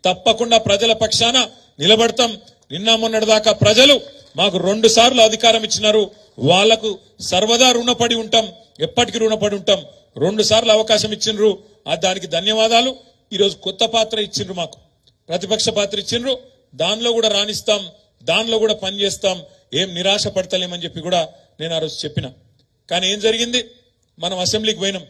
తప్పకుండా ప్రజల పక్షాన నిలబడతాం. నిన్న మొన్నటిదాకా ప్రజలు మాకు 2 సార్లు అధికారం ఇచ్చినారు. వాళ్లకు సర్వదా రుణపడి ఉంటాం, ఎప్పటికీ రుణపడి ఉంటాం. 2 సార్లు అవకాశం ఇచ్చిండ్రు, దానికి ధన్యవాదాలు. ఈరోజు కొత్త పాత్ర ఇచ్చిండ్రు, మాకు ప్రతిపక్ష పాత్ర ఇచ్చిండ్రు. దానిలో కూడా రాణిస్తాం, దానిలో కూడా పనిచేస్తాం, ఏం నిరాశ పడతలేమని చెప్పి కూడా నేను ఆ రోజు చెప్పిన. కానీ ఏం జరిగింది, మనం అసెంబ్లీకి పోయినాం.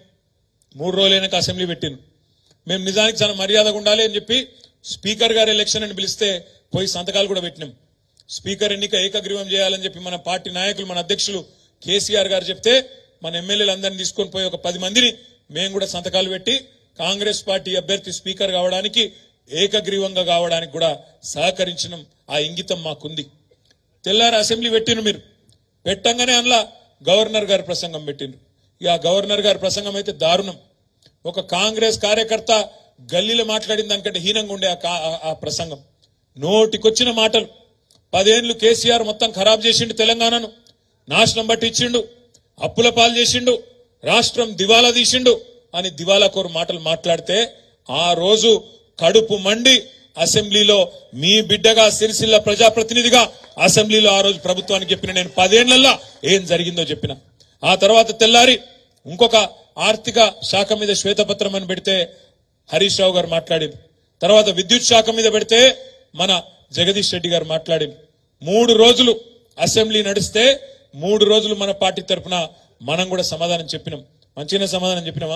3 రోజులైనాక అసెంబ్లీ పెట్టిండ్రు. మేము నిజానికి చాలా మర్యాదగా ఉండాలి అని చెప్పి స్పీకర్ గారు ఎలక్షన్ అని పిలిస్తే పోయి సంతకాలు కూడా పెట్టినాం. స్పీకర్ ఎన్నిక ఏకగ్రీవం చేయాలని చెప్పి మన పార్టీ నాయకులు, మన అధ్యక్షులు కేసీఆర్ గారు చెప్తే మన ఎమ్మెల్యేలు అందరినీ తీసుకొని పోయి ఒక 10 మందిని మేము కూడా సంతకాలు పెట్టి కాంగ్రెస్ పార్టీ అభ్యర్థి స్పీకర్ కావడానికి, ఏకగ్రీవంగా కావడానికి కూడా సహకరించడం. ఆ ఇంగితం మాకుంది. తెల్లారి అసెంబ్లీ పెట్టిండ్రు. మీరు పెట్టంగానే అందులో గవర్నర్ గారి ప్రసంగం పెట్టిండ్రు. ఇక గవర్నర్ గారి ప్రసంగం అయితే దారుణం. ఒక కాంగ్రెస్ కార్యకర్త గల్లీలో మాట్లాడిన దానికంటే హీనంగా ఉండే ఆ ప్రసంగం. నోటికొచ్చిన మాటలు. 10 ఏళ్లు కేసీఆర్ మొత్తం ఖరాబ్ చేసిండు, తెలంగాణను నాశనం బట్టి ఇచ్చిండు, అప్పుల పాలు చేసిండు, రాష్ట్రం దివాలా తీసిండు అని దివాలాకోరు మాటలు మాట్లాడితే ఆ రోజు కడుపు మండి అసెంబ్లీలో మీ బిడ్డగా సిరిసిల్ల ప్రజాప్రతినిధిగా అసెంబ్లీలో ఆ రోజు ప్రభుత్వానికి చెప్పిన. నేను 10 ఏళ్లలో ఏం జరిగిందో చెప్పిన. ఆ తర్వాత తెల్లారి ఇంకొక ఆర్థిక శాఖ మీద శ్వేతపత్రం అని పెడితే హరీష్ రావు గారు మాట్లాడింది. తర్వాత విద్యుత్ శాఖ మీద పెడితే మన జగదీష్ రెడ్డి గారు మాట్లాడింది. 3 రోజులు అసెంబ్లీ నడిస్తే 3 రోజులు మన పార్టీ తరఫున మనం కూడా సమాధానం చెప్పినాం. మంచిగానే సమాధానం చెప్పినామా?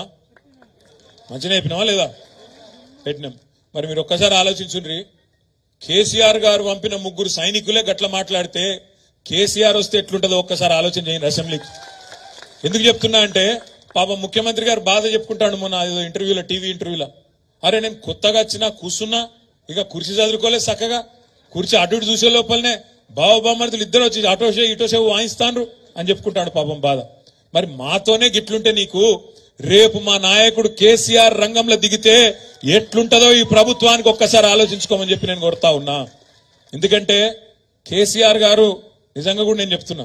మంచిగానే చెప్పినామా లేదా? పెట్టినాం. మరి మీరు ఒక్కసారి ఆలోచించుండ్రి. కేసీఆర్ గారు పంపిన 3 సైనికులే గట్ల మాట్లాడితే కేసీఆర్ వస్తే ఎట్లుంటుందో ఒక్కసారి ఆలోచన చేయండి అసెంబ్లీకి. ఎందుకు చెప్తున్నా అంటే పాపం ముఖ్యమంత్రి గారు బాధ చెప్పుకుంటాడు మొన్న ఏదో ఇంటర్వ్యూలో, టీవీ ఇంటర్వ్యూలో. అరే నేను కొత్తగా వచ్చినా కూర్చున్నా, ఇక కుర్చీ చదువుకోలేదు చక్కగా, కుర్చీ అటు ఇటు చూసే లోపలనే బావబామర్దులు ఇద్దరు వచ్చి అటోషే ఇటోషే వాయిస్తాండ్రు అని చెప్పుకుంటాడు పాపం బాధ. మరి మాతోనే గిట్లుంటే నీకు రేపు మా నాయకుడు కేసీఆర్ రంగంలో దిగితే ఎట్లుంటదో ఈ ప్రభుత్వానికి ఒక్కసారి ఆలోచించుకోమని చెప్పి నేను కోరుతా ఉన్నా. ఎందుకంటే కేసీఆర్ గారు నిజంగా కూడా నేను చెప్తున్నా,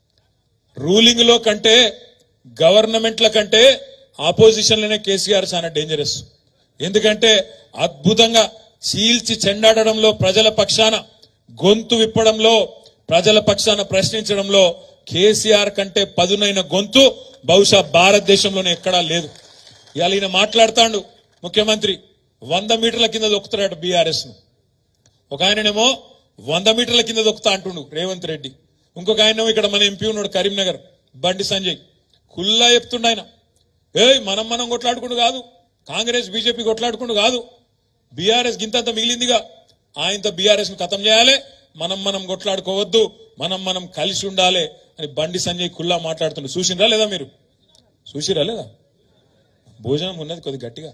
రూలింగ్ లో కంటే గవర్నమెంట్ల కంటే ఆపోజిషన్ లోనే కేసీఆర్ చాలా డేంజరస్. ఎందుకంటే అద్భుతంగా చీల్చి చెండాడడంలో, ప్రజల పక్షాన గొంతు విప్పడంలో, ప్రజల పక్షాన ప్రశ్నించడంలో కేసీఆర్ కంటే పదునైన గొంతు బహుశా భారతదేశంలోనే ఎక్కడా లేదు. ఇవాళ ఈయన మాట్లాడుతాడు ముఖ్యమంత్రి 100 మీటర్ల కింద దొక్కుతాడు బీఆర్ఎస్ ను. ఒక ఆయననేమో 100 మీటర్ల కింద దొక్కుతా అంటుండు రేవంత్ రెడ్డి. ఇంకొక ఆయనేమో ఇక్కడ మన ఎంపీ ఉన్నాడు కరీంనగర్ బండి సంజయ్, కుల్లా చెప్తుండ ఆయన, మనం కొట్లాడుకుంటూ కాదు, కాంగ్రెస్ బీజేపీ కొట్లాడుకుంటూ కాదు, బీఆర్ఎస్ గింతంత మిగిలిందిగా, ఆయనతో బీఆర్ఎస్ ను ఖతం చేయాలి, మనం కొట్లాడుకోవద్దు, మనం కలిసి ఉండాలి అని బండి సంజయ్ కుల్లా మాట్లాడుతుండ్రు. చూసిరా లేదా? మీరు చూసిరా లేదా? భోజనం ఉన్నది కొద్ది గట్టిగా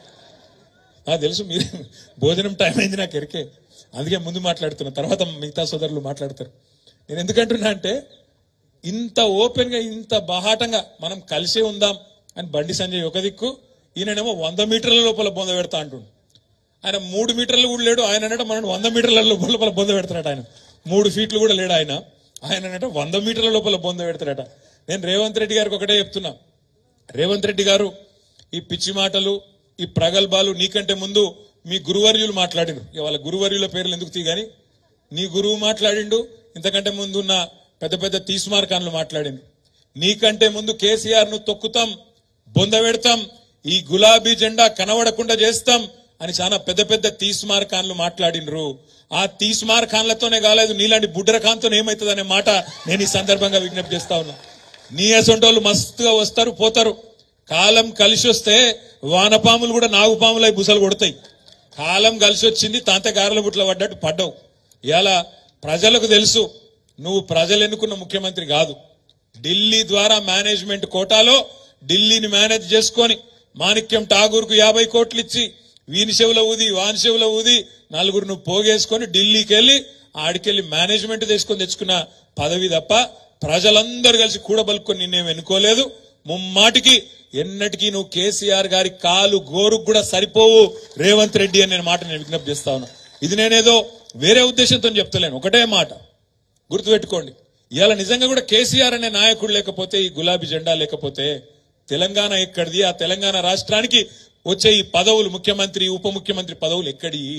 నాకు తెలుసు. మీరు భోజనం టైం అయింది నాకు ఎరికే, అందుకే ముందు మాట్లాడుతున్నా, తర్వాత మిగతా సోదరులు మాట్లాడతారు. నేను ఎందుకంటున్నా అంటే ఇంత ఓపెన్ గా, ఇంత బాహాటంగా మనం కలిసే ఉందాం అని బండి సంజయ్ ఒక దిక్కు, ఈయననేమో 100 మీటర్ల లోపల బొంద పెడతా అంటుండు. ఆయన 3 మీటర్లు కూడా లేడు. ఆయన అంటే మనం 100 మీటర్ల లోపల బొంద పెడతాడట. ఆయన 3 ఫీట్లు కూడా లేడు. ఆయన 100 మీటర్ల లోపల బొంద పెడతాడట. నేను రేవంత్ రెడ్డి గారికి ఒకటే చెప్తున్నా, రేవంత్ రెడ్డి గారు ఈ పిచ్చి మాటలు, ఈ ప్రగల్భాలు నీకంటే ముందు మీ గురువర్యులు మాట్లాడిండు. వాళ్ళ గురువర్యుల పేర్లు ఎందుకు తీగాని, నీ గురువు మాట్లాడిండు, ఇంతకంటే ముందు ఉన్న పెద్ద పెద్ద తీస్మార్కాన్లు మాట్లాడిండు. నీకంటే ముందు కేసీఆర్ ను తొక్కుతాం, బొంద పెడతాం, ఈ గులాబీ జెండా కనబడకుండా చేస్తాం అని చాలా పెద్ద పెద్ద తీస్మార్కాన్లు మాట్లాడిండ్రు. ఆ తీస్మార్కాన్లతోనే కాలేదు, నీలాంటి బుడ్రఖాన్తో ఏమవుతుంది అనే మాట నేను ఈ సందర్భంగా విజ్ఞప్తి చేస్తా ఉన్నా. నీ అసొంటోళ్ళు మస్తుగా వస్తారు పోతారు. కాలం కలిసి వస్తే వానపాములు కూడా నాగుపాములై బుసలు కొడతాయి. కాలం కలిసి వచ్చింది, తాంత గారెల బుట్ల పడ్డట్టు పడ్డావు. ఇలా ప్రజలకు తెలుసు నువ్వు ప్రజలు ఎన్నుకున్న ముఖ్యమంత్రి కాదు. ఢిల్లీ ద్వారా మేనేజ్మెంట్ కోటాలో ఢిల్లీని మేనేజ్ చేసుకొని మాణిక్యం ఠాగూర్ కు 50 కోట్లు ఇచ్చి వీని చెవుల ఊది వాని చెవుల ఊది నలుగురు నువ్వు పోగేసుకొని ఢిల్లీకి వెళ్లి ఆడికెళ్లి మేనేజ్మెంట్ తీసుకొని తెచ్చుకున్న పదవి తప్ప ప్రజలందరూ కలిసి కూడబలుకొని నిన్నేం ఎన్నుకోలేదు. ముమ్మాటికి ఎన్నటికీ నువ్వు కేసీఆర్ గారి కాలు గోరుకు కూడా సరిపోవు రేవంత్ రెడ్డి అని నేను మాట నేను విజ్ఞప్తి చేస్తా ఉన్నా. ఇది నేనేదో వేరే ఉద్దేశంతో చెప్తలేను, ఒకటే మాట గుర్తుపెట్టుకోండి. ఇవాళ నిజంగా కూడా కేసీఆర్ అనే నాయకుడు లేకపోతే, ఈ గులాబీ జెండా లేకపోతే తెలంగాణ ఎక్కడిది? ఆ తెలంగాణ రాష్ట్రానికి వచ్చే ఈ పదవులు, ముఖ్యమంత్రి ఉప ముఖ్యమంత్రి పదవులు ఎక్కడి?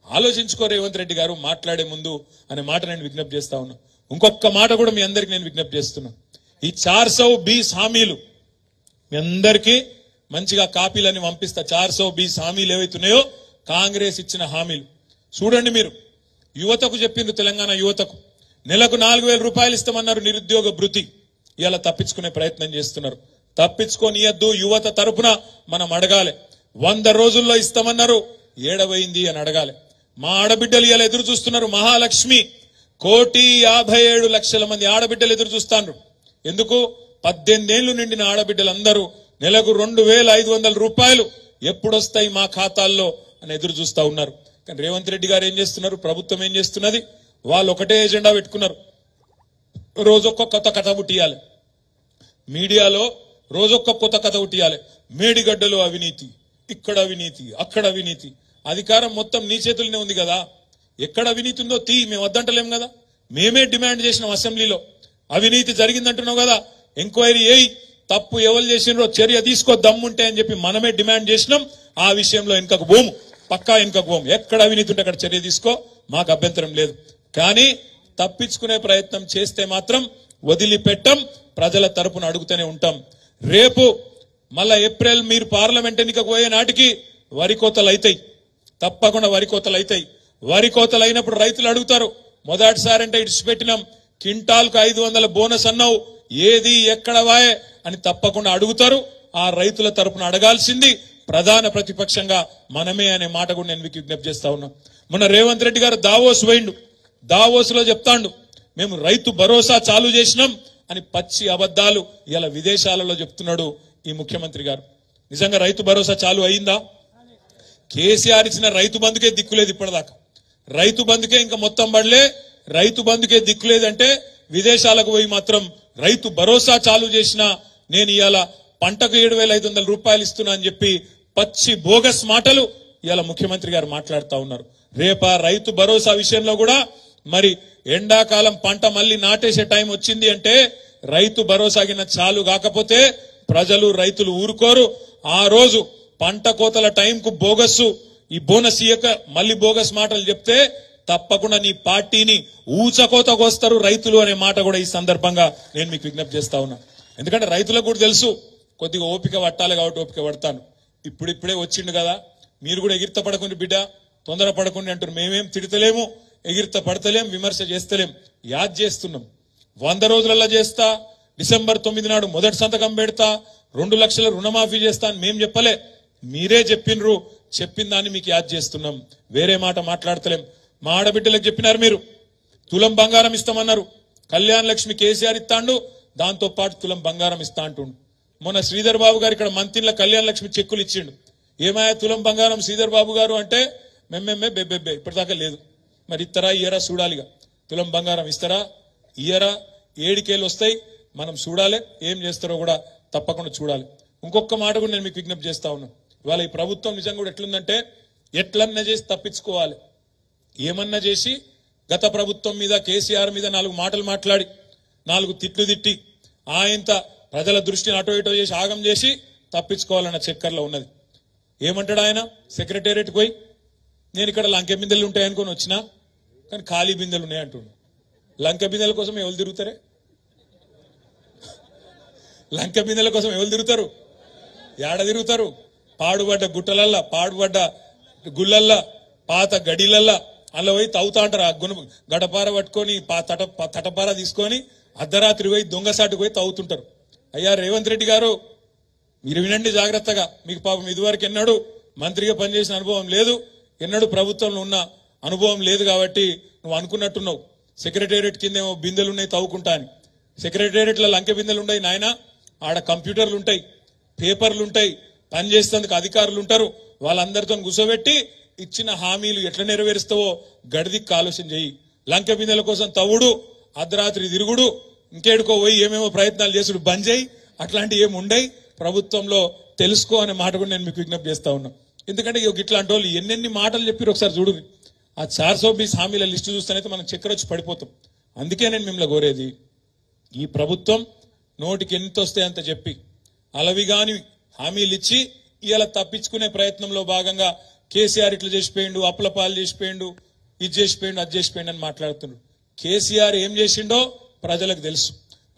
ఆలోచించుకో రేవంత్ రెడ్డి గారు మాట్లాడే ముందు అనే మాట నేను విజ్ఞప్తి చేస్తా ఉన్నా. ఇంకొక మాట కూడా మీ అందరికి నేను విజ్ఞప్తి చేస్తున్నా. ఈ 420 హామీలు మీ అందరికీ మంచిగా కాపీలని పంపిస్తా. 420 హామీలు ఏవైతున్నాయో కాంగ్రెస్ ఇచ్చిన హామీలు చూడండి. మీరు యువతకు చెప్పింది, తెలంగాణ యువతకు నెలకు 4,000 రూపాయలు ఇస్తామన్నారు నిరుద్యోగ భృతి. ఇలా తప్పించుకునే ప్రయత్నం చేస్తున్నారు. తప్పించుకోనియద్దు. యువత తరపున మనం అడగాలి. 100 రోజుల్లో ఇస్తామన్నారు, ఏడవైంది అని అడగాలి. మా ఆడబిడ్డలు ఇలా ఎదురు చూస్తున్నారు. మహాలక్ష్మి 1,57,00,000 మంది ఆడబిడ్డలు ఎదురు చూస్తాను. ఎందుకు? 18 ఏళ్లు నిండిన ఆడబిడ్డలందరూ నెలకు 2,500 రూపాయలు ఎప్పుడొస్తాయి మా ఖాతాల్లో అని ఎదురు చూస్తా ఉన్నారు. కానీ రేవంత్ రెడ్డి గారు ఏం చేస్తున్నారు? ప్రభుత్వం ఏం చేస్తున్నది? వాళ్ళు ఒకటే ఎజెండా పెట్టుకున్నారు. రోజొక్క కొత్త కథ పుట్టియాలి. మీడియాలో రోజొక్క కొత్త కథ పుట్టియాలి. మేడిగడ్డలో అవినీతి, ఇక్కడ అవినీతి, అక్కడ అవినీతి. అధికారం మొత్తం నీ చేతుల్లోనే ఉంది కదా. ఎక్కడ అవినీతి ఉందో మేము వద్దంటలేం కదా. మేమే డిమాండ్ చేసినాం అసెంబ్లీలో. అవినీతి జరిగిందంటున్నావు కదా, ఎంక్వైరీ చేయి, తప్పు ఎవరు చేసినారో చర్య తీసుకో దమ్ముంటే అని చెప్పి మనమే డిమాండ్ చేసినాం. ఆ విషయంలో వెనుకకు పోము, పక్కా వెనుకకు పోము. ఎక్కడ అవినీతి ఉంటే అక్కడ చర్య తీసుకో, మాకు అభ్యంతరం లేదు. కానీ తప్పించుకునే ప్రయత్నం చేస్తే మాత్రం వదిలిపెట్టం. ప్రజల తరపున అడుగుతూనే ఉంటాం. రేపు మళ్ళా ఏప్రిల్ మీరు పార్లమెంట్ ఎన్నికకు పోయే నాటికి వరి కోతలు అవుతాయి. తప్పకుండా వరి కోతలు అవుతాయి. వరి కోతలు అయినప్పుడు రైతులు అడుగుతారు, మొదటిసారి అంటే ఇడిచిపెట్టినాం, క్వింటాల్కు 500 బోనస్ అన్నావు, ఏది ఎక్కడ వాయే అని తప్పకుండా అడుగుతారు. ఆ రైతుల తరపున అడగాల్సింది ప్రధాన ప్రతిపక్షంగా మనమే అనే మాట కూడా నేను మీకు విజ్ఞప్తి చేస్తా ఉన్నా. మొన్న రేవంత్ రెడ్డి గారు దావోస్ పోయిండు. దావోస్ లో చెప్తాండు, మేము రైతు భరోసా చాలు చేసినాం అని పచ్చి అబద్ధాలు ఇలా విదేశాలలో చెప్తున్నాడు ఈ ముఖ్యమంత్రి గారు. నిజంగా రైతు భరోసా చాలు అయిందా? కేసీఆర్ ఇచ్చిన రైతు బంధుకే దిక్కులేదు ఇప్పటిదాకా. రైతు బంధుకే ఇంకా మొత్తం పడలే. రైతు బంధుకే దిక్కులేదంటే విదేశాలకు పోయి మాత్రం రైతు భరోసా చాలు చేసినా నేను ఇవాళ పంటకు 7,500 రూపాయలు ఇస్తున్నా అని చెప్పి పచ్చి బోగస్ మాటలు ఇవాళ ముఖ్యమంత్రి గారు మాట్లాడుతూ ఉన్నారు. రేపా రైతు భరోసా విషయంలో కూడా మరి ఎండాకాలం పంట మళ్ళీ నాటేసే టైం వచ్చింది అంటే రైతు భరోసా కింద చాలు కాకపోతే ప్రజలు రైతులు ఊరుకోరు. ఆ రోజు పంట కోతల టైంకు బోగస్సు ఈ బోనస్ ఇయ్యక మళ్ళీ బోగస్ మాటలు చెప్తే తప్పకుండా నీ పార్టీని ఊచకోతకొస్తారు రైతులు అనే మాట కూడా ఈ సందర్భంగా నేను మీకు విజ్ఞప్తి చేస్తా ఉన్నా. ఎందుకంటే రైతులకు కూడా తెలుసు కొద్దిగా ఓపిక పట్టాలి కాబట్టి ఓపిక పడతాను. ఇప్పుడిప్పుడే వచ్చిండు కదా, మీరు కూడా ఎగిరిత పడకుండా బిడ్డ, తొందర పడకుండా అంటారు. మేమేం తిడతలేము, ఎగిరిత పడతలేం, విమర్శ చేస్తలేం, యాద్ చేస్తున్నాం. 100 రోజులలో చేస్తా, డిసెంబర్ 9 నాడు మొదటి సంతకం పెడతా, 2 లక్షల రుణమాఫీ చేస్తా అని మేం చెప్పలే, మీరే చెప్పినరు. చెప్పిన దాన్ని మీకు యాద్ చేస్తున్నాం, వేరే మాట మాట్లాడతలేం. మా ఆడబిడ్డలకు చెప్పినారు మీరు, తులం బంగారం ఇస్తామన్నారు. కళ్యాణ లక్ష్మి కేసీఆర్ ఇస్తాండు, దాంతో పాటు తులం బంగారం ఇస్తా అంటుండు. మొన్న శ్రీధర్ బాబు గారు ఇక్కడ మంత్రిల కళ్యాణ లక్ష్మి చెక్కులు ఇచ్చిండు. ఏమాయా తులం బంగారం శ్రీధర్ బాబు గారు అంటే మెమ్మెమ్మే బెబ్బెబ్బే ఇప్పటిదాకా లేదు. మరి ఇస్తారా ఇయ్యరా చూడాలిగా. తులం బంగారం ఇస్తారా ఇయ్యరా, 7 కేలు వస్తాయి, మనం చూడాలి. ఏం చేస్తారో కూడా తప్పకుండా చూడాలి. ఇంకొక మాట కూడా నేను మీకు విజ్ఞప్తి చేస్తా ఉన్నా. ఇవాళ ఈ ప్రభుత్వం నిజంగా కూడా ఎట్లుందంటే ఎట్లన్నా చేసి తప్పించుకోవాలి. ఏమన్నా చేసి గత ప్రభుత్వం మీద కేసీఆర్ మీద 4 మాటలు మాట్లాడి 4 తిట్లు తిట్టి ఆయంత ప్రజల దృష్టిని అటో ఇటో చేసి ఆగం చేసి తప్పించుకోవాలన్న చక్కర్లో ఉన్నది. ఏమంటాడు ఆయన? సెక్రటేరియట్ పోయి నేను ఇక్కడ లంకె బిందెలు ఉంటాయనుకొని వచ్చినా కానీ ఖాళీ బిందెలు ఉన్నాయంటుండు. లంకె బిందెల కోసం ఎవరు తిరుగుతారే? లంకె బిందెల కోసం ఎవరు తిరుగుతారు? ఏడ తిరుగుతారు? పాడుబడ్డ గుట్టలల్లా, పాడుబడ్డ గుళ్ళల్లా, పాత గడిలల్లా అలా పోయి తవ్వుతా అంటారు. ఆ గడపార పట్టుకొని తటపార తీసుకొని అర్ధరాత్రి పోయి దొంగసాటుకు పోయి తవ్వుతుంటారు. అయ్యా రేవంత్ రెడ్డి గారు, మీరు వినండి జాగ్రత్తగా. మీకు పాపం ఇదివరకు ఎన్నడూ మంత్రిగా పనిచేసిన అనుభవం లేదు, ఎన్నడూ ప్రభుత్వంలో ఉన్న అనుభవం లేదు కాబట్టి నువ్వు అనుకున్నట్టున్నావు సెక్రటేరియట్ కిందేమో బిందెలు ఉన్నాయి తవ్వుకుంటా అని. సెక్రటేరియట్లో లంకె బిందెలు ఉన్నాయి నాయన, ఆడ కంప్యూటర్లు ఉంటాయి, పేపర్లు ఉంటాయి, పనిచేసేందుకు అధికారులు ఉంటారు. వాళ్ళందరితో కూర్చోబెట్టి ఇచ్చిన హామీలు ఎట్లా నెరవేరుస్తావో గడిదిక్కు ఆలోచన చెయ్యి. లంకె బిందెల కోసం తవ్వుడు, అర్ధరాత్రి తిరుగుడు, ఇంకేడుకో పోయి ఏమేమో ప్రయత్నాలు చేసుడు బంద్ చేయి. అట్లాంటివి ఏమి ఉండయి ప్రభుత్వంలో, తెలుసుకో అనే మాట కూడా నేను మీకు విజ్ఞప్తి చేస్తా ఉన్నా. ఎందుకంటే ఇట్లాంటి వాళ్ళు ఎన్నెన్ని మాటలు చెప్పారు ఒకసారి చూడు. ఆ 420 హామీల లిస్టు చూస్తేనైతే మనం చక్కెర వచ్చి పడిపోతాం. అందుకే నేను మిమ్మల్ని కోరేది, ఈ ప్రభుత్వం నోటికి ఎంత వస్తే అంత చెప్పి అలవిగాని హామీలు ఇచ్చి ఇలా తప్పించుకునే ప్రయత్నంలో భాగంగా కేసీఆర్ ఇట్లా చేసిపోయిండు, అప్పులపాలు చేసిపోయిండు, ఇది చేసిపోయిండు, అది చేసిపోయిండు అని మాట్లాడుతున్నాడు. కేసీఆర్ ఏం చేసిండో ప్రజలకు తెలుసు.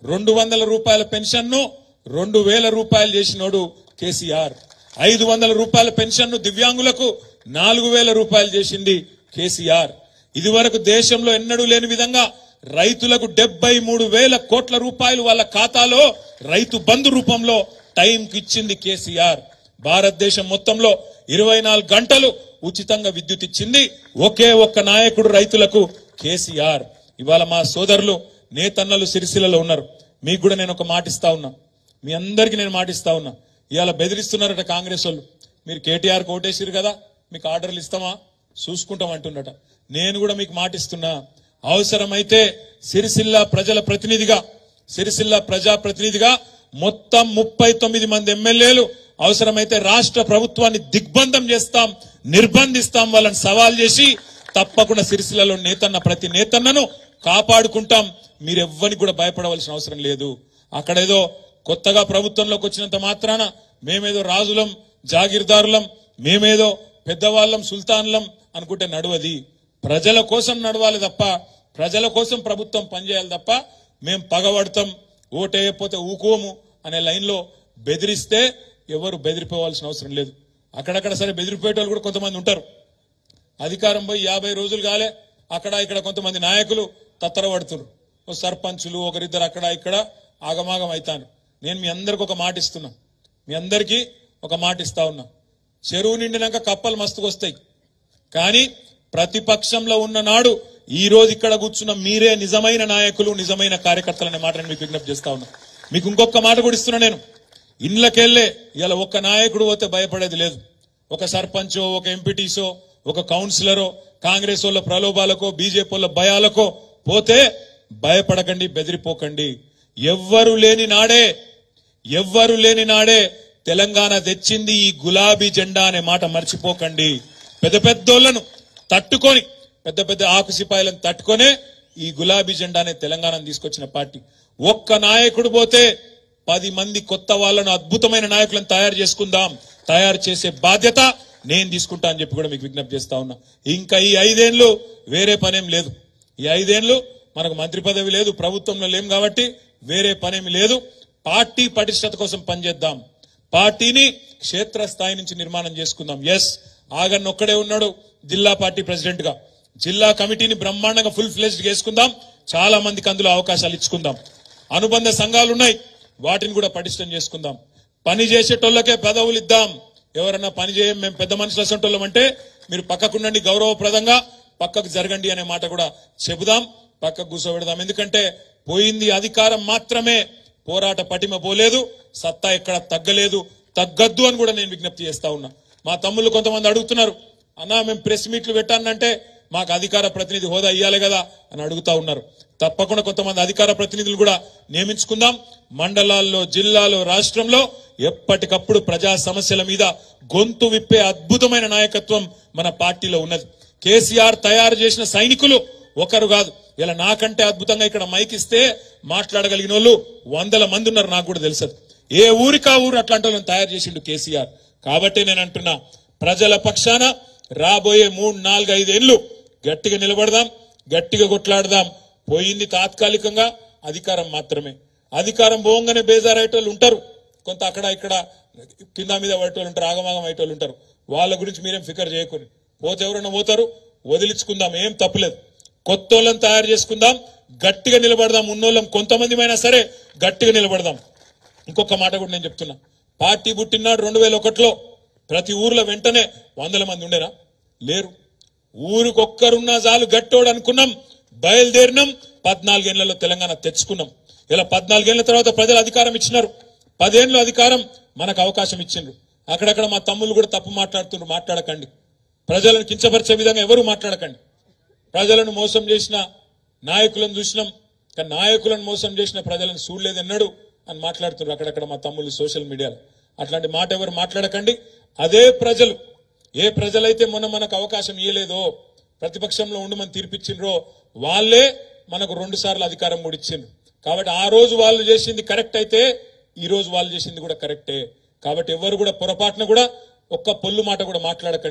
200 రూపాయల పెన్షన్ ను 2000 రూపాయలు చేసినోడు కేసీఆర్. 500 రూపాయల పెన్షన్ ను దివ్యాంగులకు 4000 రూపాయలు చేసింది కేసీఆర్. ఇది వరకు దేశంలో ఎన్నడూ లేని విధంగా రైతులకు 73,000 కోట్ల రూపాయలు వాళ్ళ ఖాతాలో రైతు బంధు రూపంలో టైంకి ఇచ్చింది కేసీఆర్. భారతదేశం మొత్తంలో 24 గంటలు ఉచితంగా విద్యుత్ ఇచ్చింది ఒకే ఒక్క నాయకుడు రైతులకు, కేసీఆర్. ఇవాళ మా సోదరులు నేతన్నలు సిరిసిల్లలో ఉన్నారు. మీకు కూడా నేను ఒక మాట ఇస్తా ఉన్నా, మీ అందరికీ నేను మాటిస్తా ఉన్నా. ఇవాళ బెదిరిస్తున్నారట కాంగ్రెస్ వాళ్ళు. మీరు కేటీఆర్ కోటేసిరు కదా, మీకు ఆర్డర్లు ఇస్తామా, చూసుకుంటాం అంటున్నట. నేను కూడా మీకు మాటిస్తున్నా, అవసరమైతే సిరిసిల్ల ప్రజల ప్రతినిధిగా, సిరిసిల్ల ప్రజాప్రతినిధిగా మొత్తం 39 మంది ఎమ్మెల్యేలు అవసరమైతే రాష్ట్ర ప్రభుత్వాన్ని దిగ్బంధం చేస్తాం, నిర్బంధిస్తాం, వాళ్ళని సవాల్ చేసి తప్పకుండా సిరిసిల్లలో నేతన్న ప్రతి నేతన్నను కాపాడుకుంటాం. మీరెవ్వరికి కూడా భయపడవలసిన అవసరం లేదు. అక్కడేదో కొత్తగా ప్రభుత్వంలోకి వచ్చినంత మాత్రాన మేమేదో రాజులం, జాగీర్దారులం, మేమేదో పెద్దవాళ్ళం, సుల్తాన్లం అనుకుంటే నడవది. ప్రజల కోసం నడవాలి తప్ప, ప్రజల కోసం ప్రభుత్వం పనిచేయాలి తప్ప మేం పగబడతాం, ఓటేయకపోతే ఊకోము అనే లైన్లో బెదిరిస్తే ఎవరు బెదిరిపోవాల్సిన అవసరం లేదు. అక్కడక్కడ సరే బెదిరిపోయేటోళ్ళు కూడా కొంతమంది ఉంటారు. అధికారం పోయి 50 రోజులు కాలే, అక్కడ ఇక్కడ కొంతమంది నాయకులు తత్తరపడుతున్నారు. సర్పంచులు ఒకరిద్దరు అక్కడ ఇక్కడ ఆగమాగం అవుతాను. నేను మీ అందరికి ఒక మాట ఇస్తున్నా, మీ అందరికీ ఒక మాట ఇస్తా ఉన్నా. చెరువు నిండినాక కప్పలు మస్తుకొస్తాయి, కానీ ప్రతిపక్షంలో ఉన్న నాడు ఈ రోజు ఇక్కడ కూర్చున్న మీరే నిజమైన నాయకులు, నిజమైన కార్యకర్తలు అనే మాట నేను మీకు విజ్ఞప్తి చేస్తా ఉన్నా. మీకు ఇంకొక మాట కూడా ఇస్తున్నా, నేను ఇండ్లకెళ్లే ఇలా ఒక్క నాయకుడు పోతే భయపడేది లేదు. ఒక సర్పంచో, ఒక ఎంపీటీసో, ఒక కౌన్సిలరో కాంగ్రెస్ వాళ్ళ ప్రలోభాలకో, బీజేపీ వాళ్ళ భయాలకో పోతే భయపడకండి, బెదిరిపోకండి. ఎవ్వరు లేని నాడే తెలంగాణ తెచ్చింది ఈ గులాబీ జెండా అనే మాట మర్చిపోకండి. పెద్ద పెద్దోళ్లను తట్టుకొని, పెద్ద పెద్ద ఆకుసిపాయలను తట్టుకొనే ఈ గులాబీ జెండానే తెలంగాణను తీసుకొచ్చిన పార్టీ. ఒక్క నాయకుడు పోతే 10 మంది కొత్త వాళ్ళను, అద్భుతమైన నాయకులను తయారు చేసే బాధ్యత నేను తీసుకుంటా అని చెప్పి కూడా మీకు విజ్ఞప్తి చేస్తా ఉన్నా. ఇంకా ఈ 5 ఏళ్లు వేరే పనేం లేదు. ఈ 5 ఏళ్లు మనకు మంత్రి పదవి లేదు, ప్రభుత్వంలో లేం కాబట్టి వేరే పనేమి లేదు. పార్టీ పటిష్టత కోసం పనిచేద్దాం, పార్టీని క్షేత్రస్థాయి నుంచి నిర్మాణం చేసుకుందాం. ఎస్, ఆగన్ ఒక్కడే ఉన్నాడు జిల్లా పార్టీ ప్రెసిడెంట్ గా. జిల్లా కమిటీని బ్రహ్మాండంగా ఫుల్ ఫ్లెజ్డ్ చేసుకుందాం, చాలా మందికి అందులో అవకాశాలు ఇచ్చుకుందాం. అనుబంధ సంఘాలు ఉన్నాయి, వాటిని కూడా పటిష్టం చేసుకుందాం. పని చేసేటోళ్ళకే పదవులు ఇద్దాం. ఎవరన్నా పని చేయం, మేము పెద్ద మనుషులు అసంటోళ్ళం అంటే మీరు పక్కకుండండి, గౌరవప్రదంగా పక్కకు జరగండి అనే మాట కూడా చెబుదాం, పక్కకు కూర్చోబెడదాం. ఎందుకంటే పోయింది అధికారం మాత్రమే, పోరాట పటిమ పోలేదు, సత్తా ఎక్కడ తగ్గలేదు, తగ్గద్దు అని కూడా నేను విజ్ఞప్తి చేస్తా ఉన్నా. మా తమ్ముళ్ళు కొంతమంది అడుగుతున్నారు, అన్నా మేము ప్రెస్ మీట్లు పెట్టానంటే మాకు అధికార ప్రతినిధి హోదా ఇయ్యాలి కదా అని అడుగుతా ఉన్నారు. తప్పకుండా కొంతమంది అధికార ప్రతినిధులు కూడా నియమించుకుందాం. మండలాల్లో, జిల్లాలో, రాష్ట్రంలో ఎప్పటికప్పుడు ప్రజా సమస్యల మీద గొంతు విప్పే అద్భుతమైన నాయకత్వం మన పార్టీలో ఉన్నది. కేసీఆర్ తయారు చేసిన సైనికులు ఒకరు కాదు. ఇలా నాకంటే అద్భుతంగా ఇక్కడ మైక్ ఇస్తే మాట్లాడగలిగిన వాళ్ళు 100 మంది ఉన్నారు, నాకు కూడా తెలుసు. ఏ ఊరికా ఊరు అట్లాంటి వాళ్ళని తయారు చేసిండు కేసీఆర్. కాబట్టి నేను అంటున్నా, ప్రజల పక్షాన రాబోయే 3, 4, 5 ఏళ్లు గట్టిగా నిలబడదాం, గట్టిగా కొట్లాడదాం. పోయింది తాత్కాలికంగా అధికారం మాత్రమే. అధికారం పోగానే బేజారయ్యేటోళ్ళు ఉంటారు, కొంత అక్కడ ఇక్కడ కింద మీద పడేటోళ్ళు ఉంటారు, ఆగమాగం అయ్యేటోళ్ళు ఉంటారు. వాళ్ళ గురించి మీరేం ఫికర్ చేయకూడదు. పోతే ఎవరైనా పోతారు, వదిలించుకుందాం, ఏం తప్పులేదు. కొత్తోళ్ళని తయారు చేసుకుందాం, గట్టిగా నిలబడదాం. ఉన్నోళ్ళం కొంతమందిమైనా సరే గట్టిగా నిలబడదాం. ఇంకొక మాట కూడా నేను చెప్తున్నా, పార్టీ పుట్టినాడు 2001లో ప్రతి ఊర్లో వెంటనే 100 మంది ఉండేనా? లేరు. ఊరికొక్కరున్నా చాలు గట్టోడు అనుకున్నాం, బయలుదేరినాం. 14 ఏళ్లలో తెలంగాణ తెచ్చుకున్నాం. ఇలా 14 ఏళ్ల తర్వాత ప్రజలు అధికారం ఇచ్చినారు. 10 ఏళ్ళు అధికారం మనకు అవకాశం ఇచ్చిండ్రు. అక్కడక్కడ మా తమ్ముళ్ళు కూడా తప్పు మాట్లాడుతున్నారు, మాట్లాడకండి. ప్రజలను కించపరిచే విధంగా ఎవరు మాట్లాడకండి. ప్రజలను మోసం చేసిన నాయకులను చూసినాం, కానీ నాయకులను మోసం చేసిన ప్రజలను చూడలేదన్నాడు అని మాట్లాడుతున్నారు అక్కడక్కడ మా తమ్ముళ్ళు సోషల్ మీడియాలో. అట్లాంటి మాట ఎవరు మాట్లాడకండి. అదే ప్రజలు, ఏ ప్రజలైతే మనకు అవకాశం ఇయ్యలేదో, ప్రతిపక్షంలో ఉండమని తీర్పిచ్చిండ్రో, వాళ్ళే మనకు 2 సార్లు అధికారం కూడా ఇచ్చిండ్రు. కాబట్టి ఆ రోజు వాళ్ళు చేసింది కరెక్ట్ అయితే ఈ రోజు వాళ్ళు చేసింది కూడా కరెక్టే. కాబట్టి ఎవరు కూడా పొరపాటున కూడా ఒక్క పొల్లు మాట కూడా మాట్లాడకండి.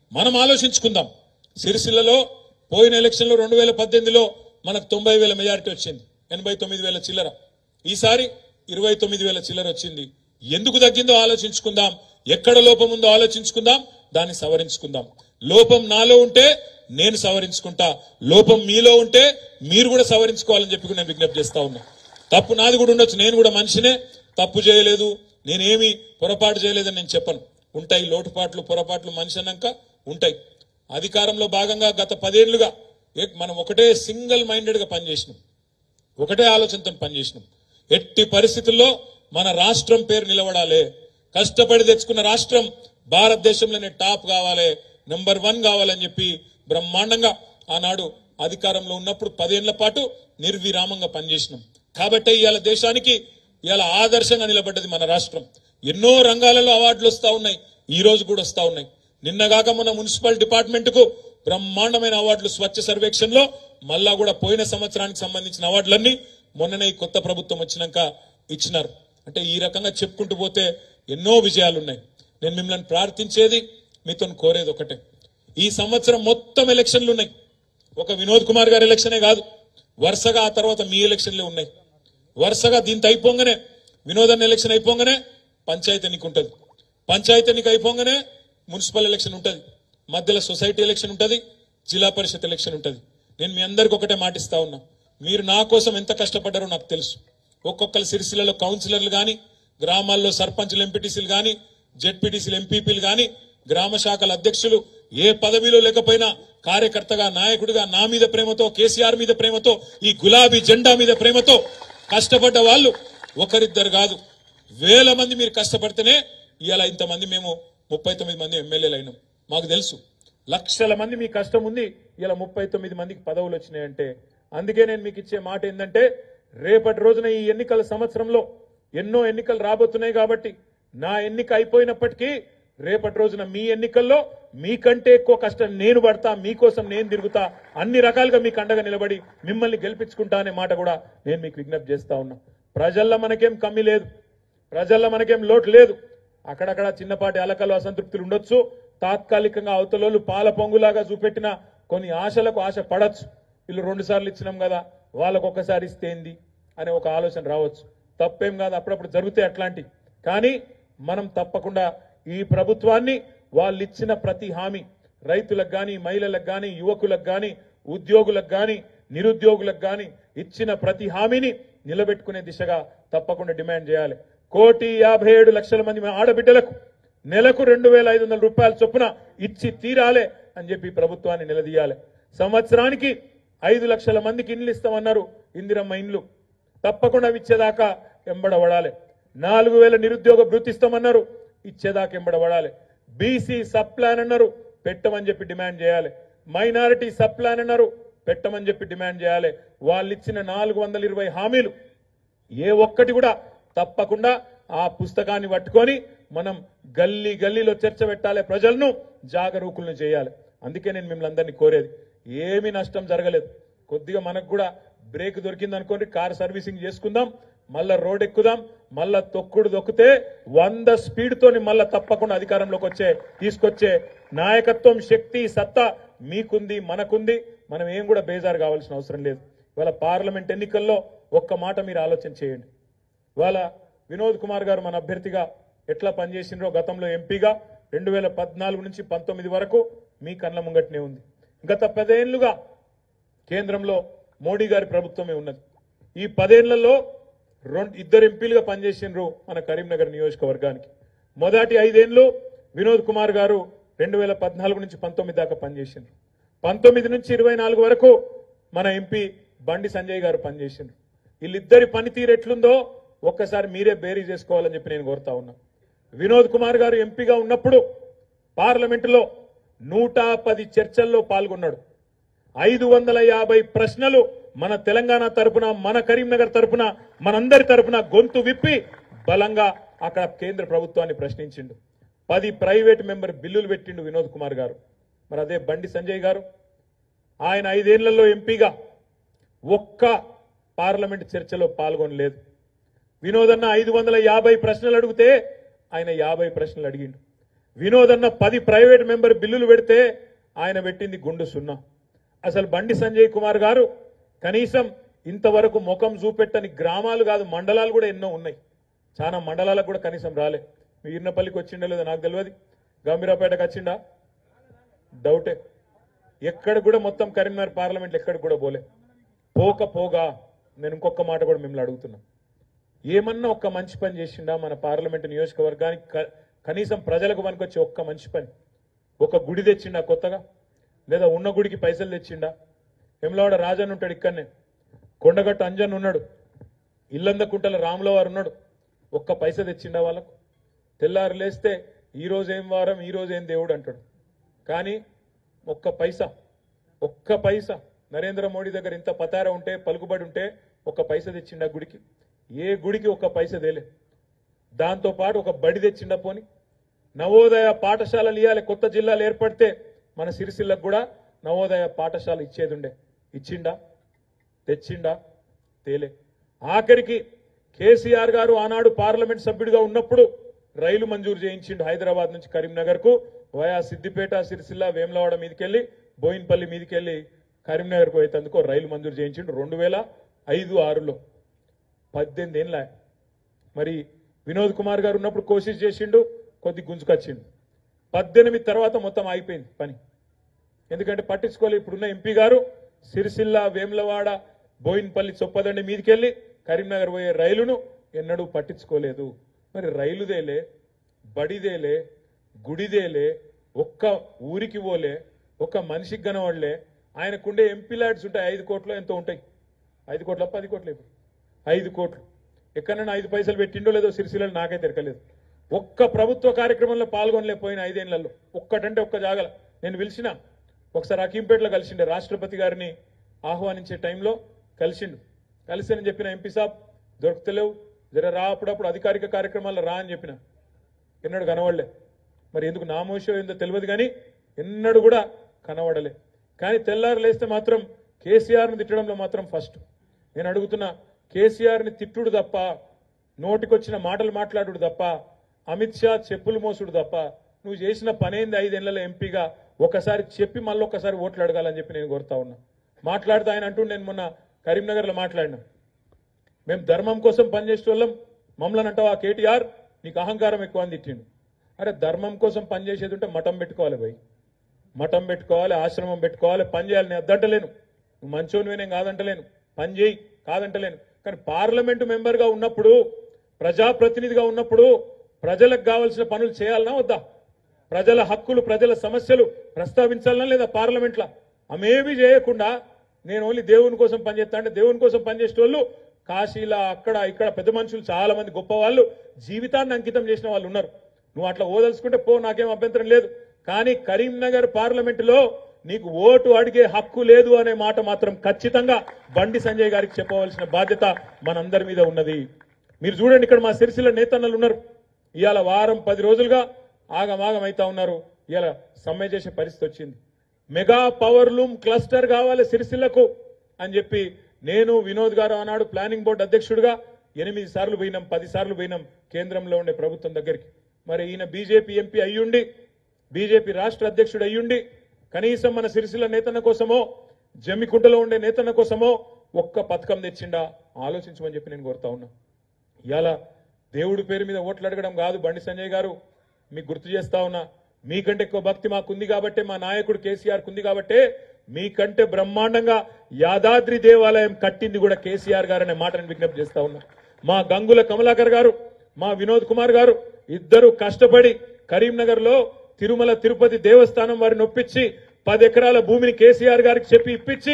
మనం ఆలోచించుకుందాం. సిరిసిల్లలో పోయిన ఎలక్షన్లో 2018లో మనకు 90,000 మెజారిటీ వచ్చింది, 89,000 చిల్లర. ఈసారి 29,000 చిల్లర వచ్చింది. ఎందుకు తగ్గిందో ఆలోచించుకుందాం, ఎక్కడ లోపం ఉందో ఆలోచించుకుందాం, దాన్ని సవరించుకుందాం. లోపం నాలో ఉంటే నేను సవరించుకుంటా, లోపం మీలో ఉంటే మీరు కూడా సవరించుకోవాలని చెప్పి నేను విజ్ఞప్తి చేస్తా ఉన్నా. తప్పు నాది కూడా ఉండొచ్చు, నేను కూడా మనిషినే, తప్పు చేయలేదు, నేనేమి పొరపాటు చేయలేదని నేను చెప్పను. ఉంటాయి లోటుపాట్లు, పొరపాట్లు, మనిషి అన్నాక ఉంటాయి. అధికారంలో భాగంగా గత 10 ఏళ్లుగా మనం ఒకటే సింగిల్ మైండెడ్ గా పనిచేసినాం, ఒకటే ఆలోచనతో పనిచేసినాం. ఎట్టి పరిస్థితుల్లో మన రాష్ట్రం పేరు నిలబడాలి, కష్టపడి తెచ్చుకున్న రాష్ట్రం భారతదేశంలోనే టాప్ కావాలి, నెంబర్ 1 కావాలని చెప్పి బ్రహ్మాండంగా ఆనాడు అధికారంలో ఉన్నప్పుడు 10 ఏళ్ల పాటు నిర్విరామంగా పనిచేసినాం. కాబట్టి ఇవాళ దేశానికి ఇవాళ ఆదర్శంగా నిలబడ్డది మన రాష్ట్రం. ఎన్నో రంగాలలో అవార్డులు వస్తా ఉన్నాయి, ఈ రోజు కూడా వస్తా ఉన్నాయి. నిన్నగాక మన మున్సిపల్ డిపార్ట్మెంట్ కు బ్రహ్మాండమైన అవార్డులు స్వచ్ఛ సర్వేక్షణలో, మళ్ళా కూడా పోయిన సంవత్సరానికి సంబంధించిన అవార్డులన్నీ మొన్ననే ఈ కొత్త ప్రభుత్వం వచ్చినాక ఇచ్చినారు. అంటే ఈ రకంగా చెప్పుకుంటూ పోతే ఎన్నో విజయాలు ఉన్నాయి. నేను మిమ్మల్ని ప్రార్థించేది, మీతో కోరేది ఒకటే, ఈ సంవత్సరం మొత్తం ఎలక్షన్లు ఉన్నాయి. ఒక వినోద్ కుమార్ గారి ఎలక్షనే కాదు, వరుసగా ఆ తర్వాత మీ ఎలక్షన్లే ఉన్నాయి. వరుసగా దీంతో అయిపోగానే, వినోదన్ ఎలక్షన్ అయిపోగానే పంచాయతీ ఎన్నిక ఉంటుంది, పంచాయతీ ఎన్నిక అయిపోగానే మున్సిపల్ ఎలక్షన్ ఉంటుంది, మధ్యలో సొసైటీ ఎలక్షన్ ఉంటుంది, జిల్లా పరిషత్ ఎలక్షన్ ఉంటుంది. నేను మీ అందరికి ఒకటే మాటిస్తా ఉన్నా, మీరు నా కోసం ఎంత కష్టపడ్డారో నాకు తెలుసు. ఒక్కొక్కరు సిరిసిల్లలో కౌన్సిలర్లు కానీ, గ్రామాల్లో సర్పంచ్లు, ఎంపీటీసీలు కానీ, జెడ్పీటీసీలు, ఎంపీపీలు కానీ, గ్రామ శాఖల అధ్యక్షులు, ఏ పదవిలో లేకపోయినా కార్యకర్తగా, నాయకుడిగా నా మీద ప్రేమతో, కేసీఆర్ మీద ప్రేమతో, ఈ గులాబీ జెండా మీద ప్రేమతో కష్టపడ్డ వాళ్ళు ఒకరిద్దరు కాదు, వేల మంది మీరు కష్టపడితేనే ఇవాళ ఇంతమంది మేము 39 మంది ఎమ్మెల్యేలు అయినాం. మాకు తెలుసు లక్షల మంది మీ కష్టం ఉంది, ఇలా 39 మందికి పదవులు వచ్చినాయంటే. అందుకే నేను మీకు ఇచ్చే మాట ఏంటంటే, రేపటి రోజున ఈ ఎన్నికల సంవత్సరంలో ఎన్నో ఎన్నికలు రాబోతున్నాయి కాబట్టి, నా ఎన్నిక అయిపోయినప్పటికీ రేపటి రోజున మీ ఎన్నికల్లో మీకంటే ఎక్కువ కష్టం నేను పడతా, మీకోసం నేను తిరుగుతా, అన్ని రకాలుగా మీకు అండగా నిలబడి మిమ్మల్ని గెలిపించుకుంటా అనే మాట కూడా నేను మీకు విజ్ఞప్తి చేస్తా ఉన్నా. ప్రజల్లో మనకేం కమ్మి లేదు, ప్రజల్లో మనకేం లోటు లేదు. అక్కడక్కడ చిన్నపాటి అలకలు, అసంతృప్తులు ఉండొచ్చు. తాత్కాలికంగా అవతలోళ్ళు పాల పొంగులాగా చూపెట్టిన కొన్ని ఆశలకు ఆశ పడచ్చు. వీళ్ళు 2 సార్లు ఇచ్చినాం కదా, వాళ్ళకు ఒక్కసారి ఇస్తే ఏంది అనే ఒక ఆలోచన రావచ్చు. తప్పేం కాదు, అప్పుడప్పుడు జరుగుతాయి అట్లాంటి. కానీ మనం తప్పకుండా ఈ ప్రభుత్వాన్ని వాళ్ళు ఇచ్చిన ప్రతి హామీ, రైతులకు కానీ, మహిళలకు కానీ, యువకులకు కానీ, ఉద్యోగులకు కానీ, నిరుద్యోగులకు కానీ ఇచ్చిన ప్రతి హామీని నిలబెట్టుకునే దిశగా తప్పకుండా డిమాండ్ చేయాలి. 1,57,00,000 మంది ఆడబిడ్డలకు నెలకు 2,500 రూపాయల చొప్పున ఇచ్చి తీరాలే అని చెప్పి ప్రభుత్వాన్ని నిలదీయాలి. సంవత్సరానికి 5 లక్షల మందికి ఇండ్లు ఇస్తామన్నారు, ఇందిరమ్మ ఇండ్లు తప్పకుండా ఇచ్చేదాకా ఎంబడబడాలి. 4,000 నిరుద్యోగ భృతి ఇస్తామన్నారు, ఇచ్చేదాకా ఎంబడబడాలి. బీసీ సబ్ ప్లాన్ అన్నారు, పెట్టమని చెప్పి డిమాండ్ చేయాలి. మైనారిటీ సబ్ ప్లాన్ అన్నారు, పెట్టమని చెప్పి డిమాండ్ చేయాలి. వాళ్ళు ఇచ్చిన 420 హామీలు ఏ ఒక్కటి కూడా తప్పకుండా ఆ పుస్తకాన్ని పట్టుకొని మనం గల్లీ గల్లీలో చర్చ పెట్టాలి, ప్రజలను జాగరూకులను చేయాలి. అందుకే నేను మిమ్మల్ని అందరినీ కోరేది, ఏమీ నష్టం జరగలేదు. కొద్దిగా మనకు కూడా బ్రేక్ దొరికింది అనుకోండి, కార్ సర్వీసింగ్ చేసుకుందాం, మళ్ళా రోడ్ ఎక్కుదాం, మళ్ళా తొక్కుడు దొక్కితే 100 స్పీడ్ తోని మళ్ళా తప్పకుండా అధికారంలోకి తీసుకొచ్చే నాయకత్వం, శక్తి, సత్తా మీకుంది, మనకుంది. మనం ఏం కూడా బేజారు కావాల్సిన అవసరం లేదు. ఇవాళ పార్లమెంట్ ఎన్నికల్లో ఒక్క మాట మీరు ఆలోచన చేయండి. ఇవాళ వినోద్ కుమార్ గారు మన అభ్యర్థిగా ఎట్లా పనిచేసినరో, గతంలో ఎంపీగా 2014 నుంచి 19 వరకు మీ కళ్ళ ముంగట్నే ఉంది. గత 10 ఏళ్లుగా కేంద్రంలో మోడీ గారి ప్రభుత్వమే ఉన్నది. ఈ 10 ఏళ్లలో 2 ఎంపీలుగా పనిచేసినారు మన కరీంనగర్ నియోజకవర్గానికి. మొదటి 5 ఏళ్లు వినోద్ కుమార్ గారు 2014 నుంచి 19 దాకా పనిచేసినారు. 19 నుంచి 24 వరకు మన ఎంపీ బండి సంజయ్ గారు పనిచేసినారు. వీళ్ళిద్దరి పనితీరు ఎట్లుందో ఒక్కసారి మీరే బేరీ చేసుకోవాలని చెప్పి నేను కోరుతా ఉన్నా. వినోద్ కుమార్ గారు ఎంపీగా ఉన్నప్పుడు పార్లమెంటులో 110 చర్చల్లో పాల్గొన్నాడు. 550 ప్రశ్నలు మన తెలంగాణ తరపున, మన కరీంనగర్ తరపున, మనందరి తరపున గొంతు విప్పి బలంగా అక్కడ కేంద్ర ప్రభుత్వాన్ని ప్రశ్నించిండు. 10 ప్రైవేట్ మెంబర్ బిల్లులు పెట్టిండు వినోద్ కుమార్ గారు. మరి అదే బండి సంజయ్ గారు, ఆయన 5 ఏళ్లలో ఎంపీగా ఒక్క పార్లమెంట్ చర్చలో పాల్గొనలేదు. వినోద్ అన్న 550 ప్రశ్నలు అడిగితే ఆయన 50 ప్రశ్నలు అడిగిండు. వినోద్ అన్న 10 ప్రైవేట్ మెంబర్ బిల్లులు పెడితే ఆయన పెట్టింది గుండు సున్నా. అసలు బండి సంజయ్ కుమార్ గారు కనీసం ఇంతవరకు ముఖం చూపెట్టని గ్రామాలు కాదు మండలాలు కూడా ఎన్నో ఉన్నాయి. చాలా మండలాలకు కూడా కనీసం రాలే. వీర్నపల్లికి వచ్చిండో లేదో నాకు తెలియదు, గంభీరాపేటకు వచ్చిండా డౌటే. ఎక్కడ కూడా మొత్తం కరీంనగర్ పార్లమెంట్ ఎక్కడ కూడా పోగా నేను ఇంకొక మాట కూడా మిమ్మల్ని అడుగుతున్నా, ఏమన్నా ఒక్క మంచి పని చేసిండా మన పార్లమెంట్ నియోజకవర్గానికి? కనీసం ప్రజలకు పనికొచ్చే ఒక్క మంచి పని, ఒక గుడి తెచ్చిండా కొత్తగా, లేదా ఉన్న గుడికి పైసలు తెచ్చిండా? వెమ్లవాడ రాజన్ ఉంటాడు ఇక్కడనే, కొండగట్టు అంజన్ ఉన్నాడు, ఇల్లందకుంటల రాముల వారు ఉన్నాడు, ఒక్క పైస తెచ్చిండా వాళ్ళకు? తెల్లారు లేస్తే ఈ రోజు ఏం వారం, ఈ రోజు ఏం దేవుడు అంటాడు, కానీ ఒక్క పైసా నరేంద్ర మోడీ దగ్గర ఇంత పతార ఉంటే, పలుకుబడి ఉంటే ఒక్క పైస తెచ్చిండా గుడికి? ఏ గుడికి ఒక్క పైస తేలే. దాంతో పాటు ఒక బడి తెచ్చిండా? పోని నవోదయ పాఠశాలలు ఇవ్వాలి. కొత్త జిల్లాలు ఏర్పడితే మన సిరిసిల్లకు కూడా నవోదయ పాఠశాల ఇచ్చేది ఉండే, ఇచ్చిండా? తెచ్చిండా? తేలే. ఆఖరికి కేసీఆర్ గారు ఆనాడు పార్లమెంట్ సభ్యుడిగా ఉన్నప్పుడు రైలు మంజూరు చేయించిండు హైదరాబాద్ నుంచి కరీంనగర్ కు, వయా సిద్దిపేట, సిరిసిల్ల, వేములవాడ మీదకెళ్లి, బోయిన్పల్లి మీదకెళ్లి కరీంనగర్ కు పోయేందుకు రైలు మంజూరు చేయించిండు 2005-6లో. 18 ఏళ్ళ. మరి వినోద్ కుమార్ గారు ఉన్నప్పుడు కోషిష్ చేసిండు, కొద్ది గుంజుకొచ్చిండు. 18 తర్వాత మొత్తం అయిపోయింది పని, ఎందుకంటే పట్టించుకోలేదు. ఇప్పుడున్న ఎంపీ గారు సిరిసిల్ల, వేములవాడ, బోయిన్పల్లి, చొప్పదండి మీదకెళ్లి కరీంనగర్ పోయే రైలును ఎన్నడూ పట్టించుకోలేదు. మరి రైలుదేలే, బడిదేలే, గుడిదేలే, ఒక్క ఊరికి పోలే, ఒక్క మనిషికి కనవాళ్లే. ఆయనకుండే ఎంపీ ల్యాడ్స్ ఉంటాయి 5 కోట్లు ఎంతో ఉంటాయి, 5 కోట్ల 10 కోట్లు, ఇప్పుడు 5 కోట్లు. ఎక్కడైనా 5 పైసలు పెట్టిండో లేదో సిరిసిల్లలో నాకైతే తెరకలేదు. ఒక్క ప్రభుత్వ కార్యక్రమంలో పాల్గొనలేకపోయిన 5 ఏళ్లలో, ఒక్కటంటే ఒక్క జాగల. నేను పిలిచిన ఒకసారి అకీంపేటలో కలిసిండే, రాష్ట్రపతి గారిని ఆహ్వానించే టైంలో కలిసి చెప్పిన, ఎంపీ సాబ్ దొరుకుతలేవు, జర రా, అప్పుడప్పుడు అధికారిక కార్యక్రమాల్లో రా అని చెప్పిన. ఎన్నడూ కనవడలే. మరి ఎందుకు నామోషో ఏందో తెలియదు, కానీ ఎన్నడూ కూడా కనవడలే. కానీ తెల్లారు లేస్తే మాత్రం కేసీఆర్ని తిట్టడంలో మాత్రం ఫస్ట్. నేను అడుగుతున్నా, కేసీఆర్ని తిట్టుడు తప్ప, నోటికొచ్చిన మాటలు మాట్లాడుడు తప్ప, అమిత్ షా చెప్పులు మోసుడు తప్ప నువ్వు చేసిన పనేంది 5 ఏళ్లలో ఎంపీగా? ఒకసారి చెప్పి మళ్ళీ ఒక్కసారి ఓట్లు అడగాలని చెప్పి నేను కోరుతా ఉన్నా. మాట్లాడుతూ ఆయన అంటూ, నేను మొన్న కరీంనగర్లో మాట్లాడినా, మేము ధర్మం కోసం పనిచేసే వాళ్ళం, మమ్మల్ని అంటావా కేటీఆర్ నీకు అహంకారం ఎక్కువ అని తిట్టిండు. అరే ధర్మం కోసం పనిచేసేది ఉంటే మఠం పెట్టుకోవాలి భయ్, మఠం పెట్టుకోవాలి, ఆశ్రమం పెట్టుకోవాలి, పని చేయాలి. నేను అద్దంటలేను, నువ్వు మంచోనివే నేను కాదంటలేను, పని చేయి కాదంటలేను. కానీ పార్లమెంటు మెంబర్గా ఉన్నప్పుడు, ప్రజాప్రతినిధిగా ఉన్నప్పుడు ప్రజలకు కావాల్సిన పనులు చేయాలన్నా వద్దా? ప్రజల హక్కులు, ప్రజల సమస్యలు ప్రస్తావించాలన్నా లేదా పార్లమెంట్లో? అమేమీ చేయకుండా నేను ఓన్లీ దేవుని కోసం పనిచేస్తా అంటే, దేవుని కోసం పనిచేసే వాళ్ళు కాశీలా అక్కడ ఇక్కడ పెద్ద మనుషులు చాలా మంది గొప్ప వాళ్ళు జీవితాన్ని అంకితం చేసిన వాళ్ళు ఉన్నారు. నువ్వు అట్లా ఓదలుచుకుంటే పో, నాకేం అభ్యంతరం లేదు. కానీ కరీంనగర్ పార్లమెంటులో నీకు ఓటు అడిగే హక్కు లేదు అనే మాట మాత్రం ఖచ్చితంగా బండి సంజయ్ గారికి చెప్పవలసిన బాధ్యత మనందరి మీద ఉన్నది. మీరు చూడండి, ఇక్కడ మా సిరిసిల్ల నేతన్నలు ఉన్నారు, ఇవాళ వారం 10 రోజులుగా ఆగమాగం అవుతా ఉన్నారు. ఇవాళ సమ్మె చేసే పరిస్థితి వచ్చింది. మెగా పవర్ లూమ్ క్లస్టర్ కావాలి సిరిసిల్లకు అని చెప్పి నేను, వినోద్ గారు ఆనాడు ప్లానింగ్ బోర్డు అధ్యక్షుడిగా 8 సార్లు పోయినాం, 10 సార్లు పోయినాం కేంద్రంలో ఉండే ప్రభుత్వం దగ్గరికి. మరి ఈయన బీజేపీ ఎంపీ అయ్యుండి, బీజేపీ రాష్ట్ర అధ్యక్షుడు అయ్యుండి, కనీసం మన సిరిసిల్ల నేతన్న కోసమో, జమ్మికుంటలో ఉండే నేతన్న కోసమో ఒక్క పథకం తెచ్చిండా? ఆలోచించమని చెప్పి నేను కోరుతా ఉన్నా. ఇవాళ దేవుడి పేరు మీద ఓట్లు అడగడం కాదు బండి సంజయ్ గారు, మీకు గుర్తు చేస్తా ఉన్నా, మీకంటే ఎక్కువ భక్తి మాకుంది కాబట్టే, మా నాయకుడు కేసీఆర్ కుంది కాబట్టే మీకంటే బ్రహ్మాండంగా యాదాద్రి దేవాలయం కట్టింది కూడా కేసీఆర్ గారు అనే మాటను విజ్ఞప్తి చేస్తా ఉన్నా. మా గంగుల కమలాకర్ గారు, మా వినోద్ కుమార్ గారు ఇద్దరు కష్టపడి కరీంనగర్ లో తిరుమల తిరుపతి దేవస్థానం వారిని ఒప్పించి 10 ఎకరాల భూమిని కేసీఆర్ గారికి చెప్పి ఇప్పించి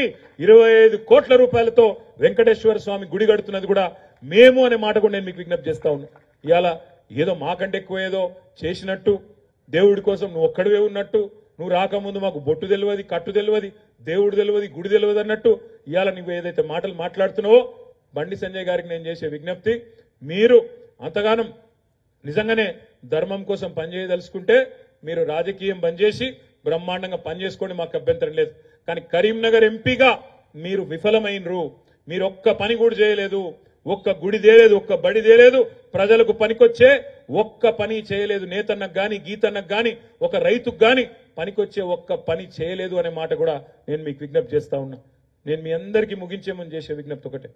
25 కోట్ల రూపాయలతో వెంకటేశ్వర స్వామి గుడి కడుతున్నది కూడా మేము అనే మాట కూడా నేను మీకు విజ్ఞప్తి చేస్తా ఉన్నా. ఇవాళ ఏదో మాకంటే ఎక్కువ ఏదో చేసినట్టు, దేవుడి కోసం నువ్వు ఒక్కడివే ఉన్నట్టు, నువ్వు రాకముందు మాకు బొట్టు తెలియదు, కట్టు తెలియదు, దేవుడు తెలియదు, గుడి తెలియదు అన్నట్టు ఇవాళ నువ్వు ఏదైతే మాటలు మాట్లాడుతున్నావో, బండి సంజయ్ గారికి నేను చేసే విజ్ఞప్తి, మీరు అంతగానం నిజంగానే ధర్మం కోసం పనిచేయదలుచుకుంటే మీరు రాజకీయం బంద్ చేసి బ్రహ్మాండంగా పనిచేసుకోండి, మాకు అభ్యంతరం లేదు. కానీ కరీంనగర్ ఎంపీగా మీరు విఫలమైనరు, మీరు ఒక్క పని కూడా చేయలేదు. ఒక్క గుడి తేలేదు, ఒక్క బడి తేలేదు, ప్రజలకు పనికొచ్చే ఒక్క పని చేయలేదు. నేతన్నకు గాని గీతన్నకు గాని ఒక రైతుకు గాని పనికొచ్చే ఒక్క పని చేయలేదు అనే మాట కూడా నేను మీకు విజ్ఞప్తి చేస్తా ఉన్నా. నేను మీ అందరికీ ముగించేమని చేసే విజ్ఞప్తి ఒకటే,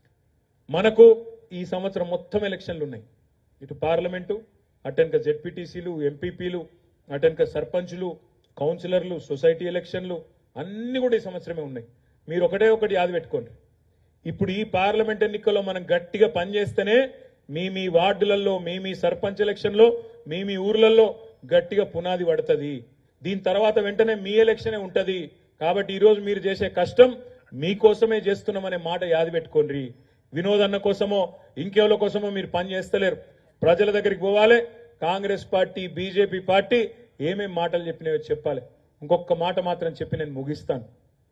మనకు ఈ సంవత్సరం మొత్తం ఎలక్షన్లు ఉన్నాయి. ఇటు పార్లమెంటు, అటెన్క జెడ్పీటీసీలు, ఎంపీపీలు, అటెన్క సర్పంచులు, కౌన్సిలర్లు, సొసైటీ ఎలక్షన్లు అన్ని కూడా ఈ సంవత్సరమే ఉన్నాయి. మీరు ఒకటే ఒకటి యాద పెట్టుకోండి, ఇప్పుడు ఈ పార్లమెంట్ ఎన్నికల్లో మనం గట్టిగా పనిచేస్తేనే మీ వార్డులలో, మీ సర్పంచ్ ఎలక్షన్లో, మీ ఊర్లలో గట్టిగా పునాది పడుతుంది. దీని తర్వాత వెంటనే మీ ఎలక్షనే ఉంటది. కాబట్టి ఈరోజు మీరు చేసే కష్టం మీకోసమే చేస్తున్నామనే మాట యాది పెట్టుకోండి. వినోద్ అన్న కోసమో ఇంకెవరి కోసమో మీరు పని చేస్తలేరు. ప్రజల దగ్గరికి పోవాలి. కాంగ్రెస్ పార్టీ, బీజేపీ పార్టీ ఏమేం మాటలు చెప్పినాయో చెప్పాలి. ఇంకొక మాట మాత్రం చెప్పి నేను ముగిస్తాను.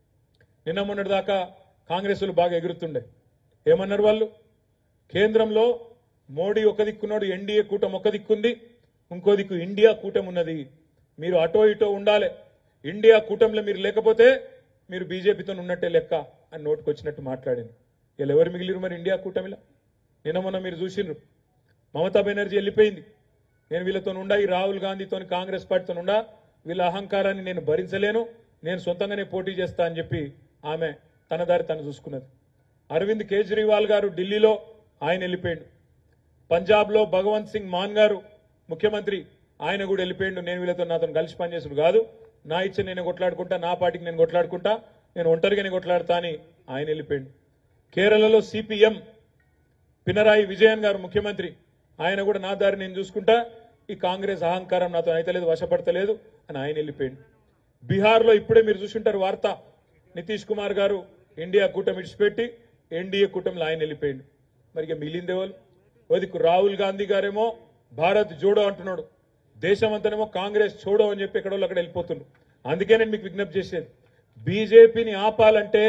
నిన్న మొన్నటి దాకా కాంగ్రెస్లు బాగా ఎగురుతుండే. ఏమన్నారు వాళ్ళు? కేంద్రంలో మోడీ ఒక దిక్కున్నాడు, ఎన్డీఏ కూటమి ఒక దిక్కుంది, ఇంకో దిక్కు ఇండియా కూటమి ఉన్నది. మీరు అటో ఇటో ఉండాలి. ఇండియా కూటమిలో మీరు లేకపోతే మీరు బీజేపీతో ఉన్నట్టే లెక్క అని నోటుకొచ్చినట్టు మాట్లాడింది. వీళ్ళు ఎవరు మిగిలిరు మరి ఇండియా కూటమిలో? నిన్న మొన్న మీరు చూసిండ్రు, మమతా బెనర్జీ వెళ్ళిపోయింది. నేను వీళ్ళతో ఉండా, ఈ రాహుల్ గాంధీతో కాంగ్రెస్ పార్టీతో ఉండా, వీళ్ళ అహంకారాన్ని నేను భరించలేను, నేను సొంతంగానే పోటీ చేస్తా అని చెప్పి ఆమె తన దారి తను చూసుకున్నది. అరవింద్ కేజ్రీవాల్ గారు ఢిల్లీలో ఆయన వెళ్ళిపోయిండు. పంజాబ్లో భగవంత్ సింగ్ మాన్ గారు ముఖ్యమంత్రి, ఆయన కూడా వెళ్ళిపోయిండు. నేను వీళ్ళతో నాతో కలిసి పనిచేసుడు కాదు, నా ఇచ్చ నేను కొట్లాడుకుంటా, నా పార్టీకి నేను కొట్లాడుకుంటా, నేను ఒంటరిగానే కొట్లాడతా అని ఆయన వెళ్ళిపోయిండు. కేరళలో సిపిఎం పినరాయి విజయన్ గారు ముఖ్యమంత్రి, ఆయన కూడా నా దారి నేను చూసుకుంటా, ఈ కాంగ్రెస్ అహంకారం నాతో అయితలేదు, వశపడతలేదు అని ఆయన వెళ్ళిపోయిండు. బీహార్లో ఇప్పుడే మీరు చూసుంటారు వార్త, నితీష్ కుమార్ గారు ఇండియా కూటమి విడిచిపెట్టి ఎన్డీఏ కూటమిలో ఆయన వెళ్ళిపోయిండు. మరి ఇక మిగిలిందేవాళ్ళు? ఓదికు రాహుల్ గాంధీ గారేమో భారత్ జోడో అంటున్నాడు, దేశమంతానేమో కాంగ్రెస్ చూడో అని చెప్పి ఎక్కడో అక్కడ వెళ్ళిపోతున్నారు. అందుకే నేను మీకు విజ్ఞప్తి చేసేది, బీజేపీని ఆపాలంటే,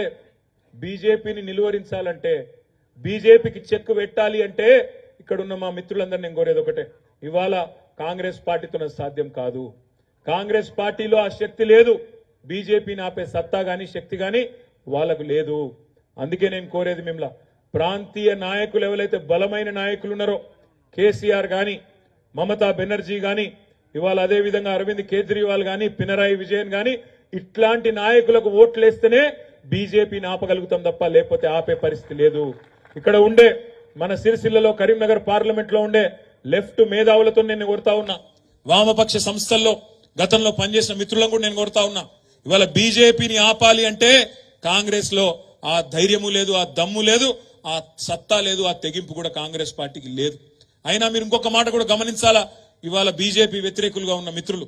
బీజేపీని నిలువరించాలంటే, బీజేపీకి చెక్ పెట్టాలి అంటే ఇక్కడున్న మా మిత్రులందరూ నేను కోరేది ఒకటే, ఇవాళ కాంగ్రెస్ పార్టీతో సాధ్యం కాదు. కాంగ్రెస్ పార్టీలో ఆ శక్తి లేదు, బీజేపీని ఆపే సత్తా గాని శక్తి గాని వాళ్ళకు లేదు. అందుకే నేను కోరేది మిమ్మల్ని, ప్రాంతీయ నాయకులు ఎవరైతే బలమైన నాయకులు ఉన్నారో, కేసీఆర్ గాని, మమతా బెనర్జీ గాని, ఇవాళ అదే విధంగా అరవింద్ కేజ్రీవాల్ గాని, పినరాయి విజయన్ గాని, ఇట్లాంటి నాయకులకు ఓట్లేస్తేనే బీజేపీని ఆపగలుగుతాం తప్ప లేకపోతే ఆపే పరిస్థితి లేదు. ఇక్కడ ఉండే మన సిరిసిల్లలో కరీంనగర్ పార్లమెంట్ లో ఉండే లెఫ్ట్ మేధావులతో నేను కోరుతా ఉన్నా, వామపక్ష సంస్థల్లో గతంలో పనిచేసిన మిత్రులను కూడా నేను కోరుతా ఉన్నా, ఇవాళ బీజేపీని ఆపాలి అంటే కాంగ్రెస్ లో ఆ ధైర్యము లేదు, ఆ దమ్ము లేదు, ఆ సత్తా లేదు, ఆ తెగింపు కూడా కాంగ్రెస్ పార్టీకి లేదు. అయినా మీరు ఇంకొక మాట కూడా గమనించాలా, ఇవాళ బీజేపీ వ్యతిరేకులుగా ఉన్న మిత్రులు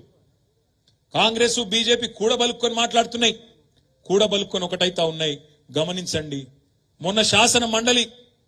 కాంగ్రెస్ బీజేపీ కూడబలుక్కొని మాట్లాడుతున్నాయి, కూడబలుక్కొని ఒకటైతా ఉన్నాయి. గమనించండి, మొన్న శాసన మండలి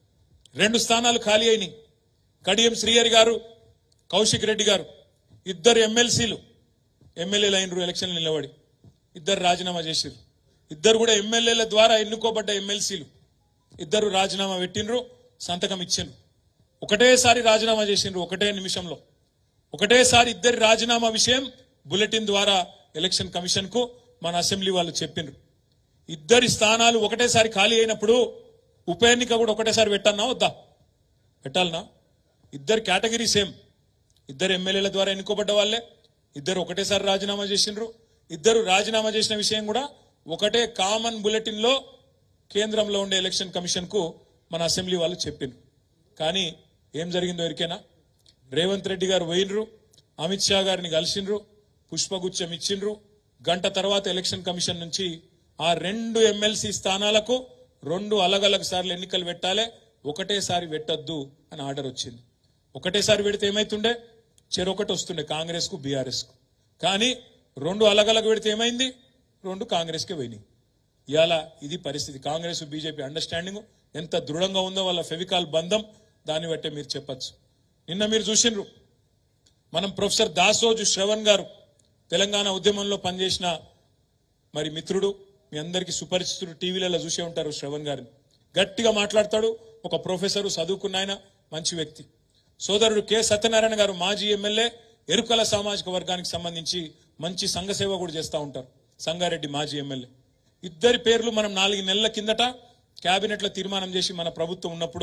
2 స్థానాలు ఖాళీ అయినాయి. కడియం శ్రీహరి గారు, కౌశిక్ రెడ్డి గారు ఇద్దరు ఎమ్మెల్సీలు ఎమ్మెల్యేలు అయినరు, ఎలక్షన్లు నిలబడి ఇద్దరు రాజీనామా చేసిరు. ఇద్దరు కూడా ఎమ్మెల్యేల ద్వారా ఎన్నుకోబడ్డ ఎమ్మెల్సీలు, ఇద్దరు రాజీనామా పెట్టినరు, సంతకం ఇచ్చిండ్రు. ఒకటేసారి రాజీనామా చేసిండ్రు, ఒకటే నిమిషంలో ఒకటేసారి ఇద్దరి రాజీనామా విషయం బులెటిన్ ద్వారా ఎలక్షన్ కమిషన్ కు మన అసెంబ్లీ వాళ్ళు చెప్పిండ్రు. ఇద్దరి స్థానాలు ఒకటేసారి ఖాళీ అయినప్పుడు ఉప ఎన్నిక కూడా ఒకటేసారి పెట్టన్నా వద్దా? పెట్టాలనా? ఇద్దరు కేటగిరీ సేమ్, ఇద్దరు ఎమ్మెల్యేల ద్వారా ఎన్నుకోబడ్డ వాళ్ళే, ఇద్దరు ఒకటేసారి రాజీనామా చేసిండ్రు. ఇద్దరు రాజీనామా చేసిన విషయం కూడా ఒకటే కామన్ బులెటిన్ లో కేంద్రంలో ఉండే ఎలక్షన్ కమిషన్ కు మన అసెంబ్లీ వాళ్ళు చెప్పిండ్రు. కానీ ఏం జరిగిందో ఎరికేనా? రేవంత్ రెడ్డి గారు పోయినరు, అమిత్ షా గారిని కలిసిండ్రు, పుష్పగుచ్చం ఇచ్చిండ్రు. గంట తర్వాత ఎలక్షన్ కమిషన్ నుంచి ఆ 2 ఎమ్మెల్సీ స్థానాలకు 2 అలగలగ సార్లు ఎన్నికలు పెట్టాలి, ఒకటేసారి పెట్టద్దు అని ఆర్డర్ వచ్చింది. ఒకటేసారి పెడితే ఏమైతుండే? చెరొకటి వస్తుండే కాంగ్రెస్ కు, బీఆర్ఎస్ కు. కానీ 2 అలగలగ పెడితే ఏమైంది? 2 కాంగ్రెస్ కే పోయినాయి. ఇవాళ ఇది పరిస్థితి. కాంగ్రెస్ బీజేపీ అండర్స్టాండింగ్ ఎంత దృఢంగా ఉందో వాళ్ళ ఫెవికాల్ బంధం, దాన్ని బట్టే మీరు చెప్పచ్చు. నిన్న మీరు చూసిండ్రు, మనం ప్రొఫెసర్ దాసోజు శ్రవణ్ గారు తెలంగాణ ఉద్యమంలో పనిచేసిన మరి మిత్రుడు, మీ అందరికీ సుపరిచితుడు, టీవీలలో చూసే ఉంటారు శ్రవణ్ గారిని. గట్టిగా మాట్లాడతాడు, ఒక ప్రొఫెసరు, చదువుకున్న ఆయన, మంచి వ్యక్తి. సోదరుడు కె సత్యనారాయణ గారు మాజీ ఎమ్మెల్యే, ఎరుకల సామాజిక వర్గానికి సంబంధించి మంచి సంఘ సేవ కూడా చేస్తూ ఉంటారు, సంగారెడ్డి మాజీ ఎమ్మెల్యే. ఇద్దరి పేర్లు మనం 4 నెలల కిందట కేబినెట్ లో తీర్మానం చేసి మన ప్రభుత్వం ఉన్నప్పుడు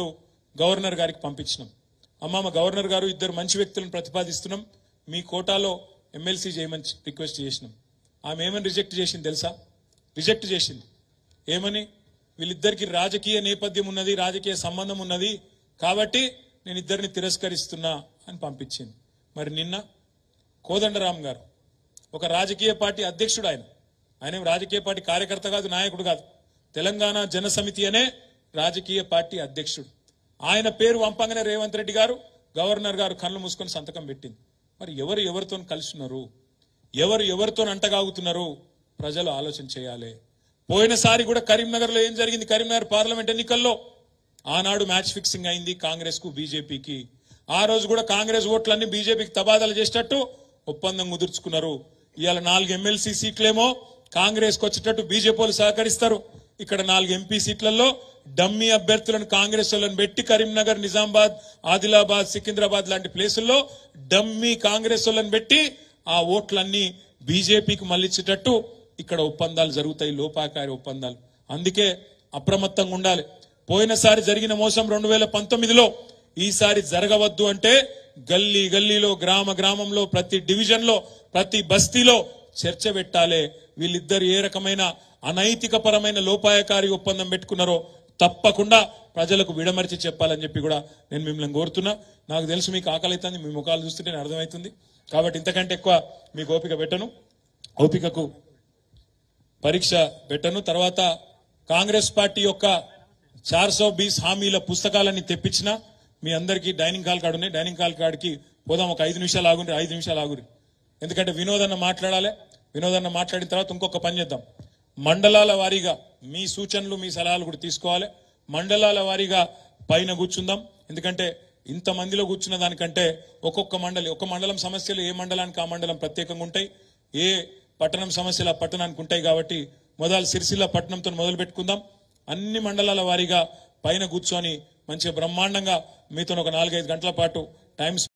గవర్నర్ గారికి పంపించినాం. అమ్మ గవర్నర్ గారు ఇద్దరు మంచి వ్యక్తులను ప్రతిపాదిస్తున్నాం, మీ కోటాలో ఎమ్మెల్సీ చేయమని రిక్వెస్ట్ చేసినాం. ఆమె ఏమని రిజెక్ట్ చేసింది తెలుసా? రిజెక్ట్ చేసింది. ఏమని? వీళ్ళిద్దరికి రాజకీయ నేపథ్యం ఉన్నది, రాజకీయ సంబంధం ఉన్నది కాబట్టి నేను ఇద్దరిని తిరస్కరిస్తున్నా అని పంపించింది. మరి నిన్న కోదండరాం గారు ఒక రాజకీయ పార్టీ అధ్యక్షుడు, ఆయన రాజకీయ పార్టీ కార్యకర్త కాదు, నాయకుడు కాదు, తెలంగాణ జనసమితి అనే రాజకీయ పార్టీ అధ్యక్షుడు. ఆయన పేరు వంపంగానే రేవంత్ రెడ్డి గారు గవర్నర్ గారు కళ్ళు మూసుకొని సంతకం పెట్టింది. మరి ఎవరు ఎవరితో కలుస్తున్నారు, ఎవరు ఎవరితో అంటగాగుతున్నారు, ప్రజలు ఆలోచన చేయాలి. పోయినసారి కూడా కరీంనగర్ లో ఏం జరిగింది? కరీంనగర్ పార్లమెంట్ ఎన్నికల్లో ఆనాడు మ్యాచ్ ఫిక్సింగ్ అయింది కాంగ్రెస్ కు బీజేపీకి. ఆ రోజు కూడా కాంగ్రెస్ ఓట్లన్నీ బీజేపీకి తబాదాలు చేసేటట్టు ఒప్పందం కుదుర్చుకున్నారు. ఇవాళ 4 ఎమ్మెల్సీ సీట్లేమో కాంగ్రెస్ కు వచ్చేటట్టు బీజేపీ సహకరిస్తారు. ఇక్కడ 4 ఎంపీ సీట్లలో డమ్మీ అభ్యర్థులను కాంగ్రెస్ వాళ్ళని పెట్టి కరీంనగర్, నిజామాబాద్, ఆదిలాబాద్, సికింద్రాబాద్ లాంటి ప్లేసుల్లో డమ్మీ కాంగ్రెస్ వాళ్ళని పెట్టి ఆ ఓట్లన్నీ బీజేపీకి మళ్ళించేటట్టు ఇక్కడ ఒప్పందాలు జరుగుతాయి, లోపాకారి ఒప్పందాలు. అందుకే అప్రమత్తంగా ఉండాలి. పోయినసారి జరిగిన మోసం 2019లో ఈసారి జరగవద్దు అంటే గల్లీ గల్లీలో, గ్రామ గ్రామంలో, ప్రతి డివిజన్ లో, ప్రతి బస్తీలో చర్చ పెట్టాలి. వీళ్ళిద్దరు ఏ రకమైన అనైతిక పరమైన లోపాయకారి ఒప్పందం పెట్టుకున్నారో తప్పకుండా ప్రజలకు విడమర్చి చెప్పాలని చెప్పి కూడా నేను మిమ్మల్ని కోరుతున్నా. నాకు తెలుసు మీకు ఆకలి అవుతుంది, మీ ముఖాలు చూస్తుంటే నాకు అర్థమవుతుంది. కాబట్టి ఇంతకంటే ఎక్కువ మీకు ఓపిక పెట్టను, ఓపికకు పరీక్ష పెట్టను. తర్వాత కాంగ్రెస్ పార్టీ యొక్క 420 హామీల పుస్తకాలన్నీ తెప్పించిన మీ అందరికీ డైనింగ్ హాల్ కార్డు ఉన్నాయి. డైనింగ్ హాల్ కార్డుకి పోదాం. ఒక 5 నిమిషాలు ఆగుండ్రి, 5 నిమిషాలు ఆగురి. ఎందుకంటే వినోదన్న మాట్లాడాలి. వినోదన్న మాట్లాడిన తర్వాత ఇంకొక పని చేద్దాం. మండలాల వారీగా మీ సూచనలు, మీ సలహాలు కూడా తీసుకోవాలి. మండలాల వారీగా పైన కూర్చుందాం. ఎందుకంటే ఇంతమందిలో కూర్చున్న దానికంటే ఒక్కొక్క మండలం సమస్యలు ఏ మండలానికి ఆ మండలం ప్రత్యేకంగా ఉంటాయి, ఏ పట్టణం సమస్యలు ఆ పట్టణానికి ఉంటాయి. కాబట్టి మొదలు సిరిసిల్ల పట్టణంతో మొదలు పెట్టుకుందాం. అన్ని మండలాల వారీగా పైన కూర్చొని మంచిగా బ్రహ్మాండంగా మీతో ఒక 4-5 గంటల పాటు టైం